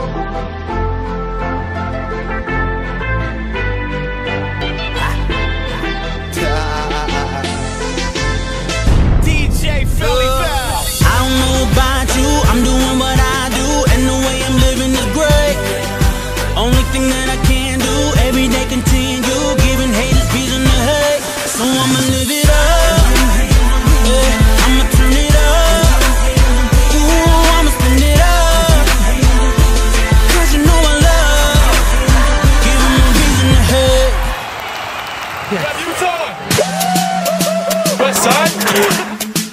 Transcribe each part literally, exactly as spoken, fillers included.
I'm doing what I do, and the way I'm living is great. Only thing that I can do, every day continue giving haters reason to hate. So I'ma live it up, yeah, I'ma turn it up, ooh, I'ma spin it up, cause you know I love giving them reason to hate. Yeah. Utah! West side?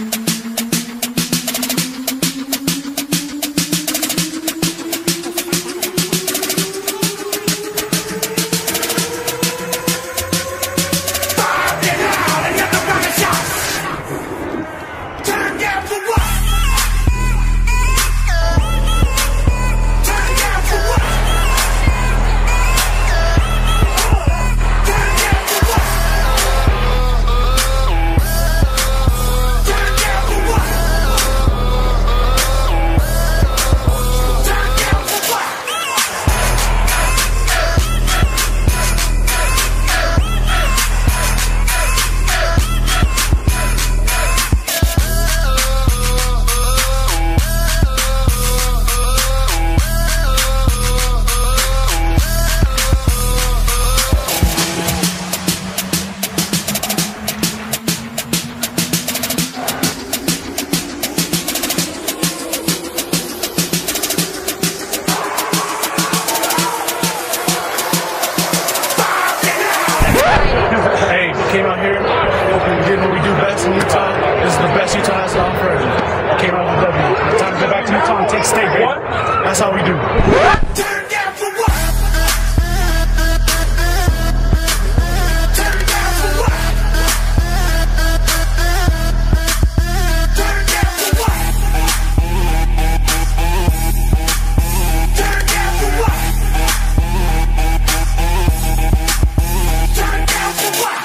Came out here, we did what we do best in Utah. This is the best Utah has to offer. Came out with a W. It's time to go back to Utah and take state, baby. That's how we do. Turn down for what? Turn down for what? Turn down for what? Turn down for what? Turn down for what?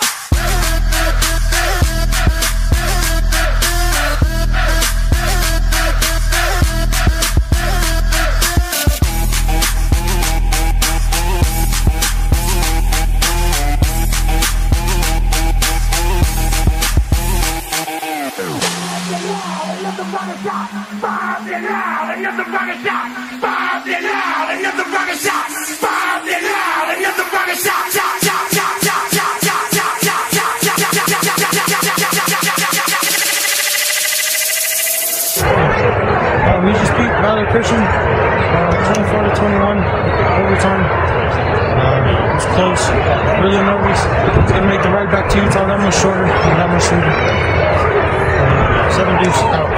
Bob it out, another rocket shot. Bob it out, another rocket shot. Bob it out, another rocket shot. Shot, shot, shot, shot, shot, shot, shot, shot, shot, shot, shot, shot, shot. We just beat Valor Christian, uh, twenty-four to twenty-one, overtime. Uh, it was close. Really nervous. It's gonna make the ride back to Utah that much shorter and that much sweeter. Uh, seven deuce out.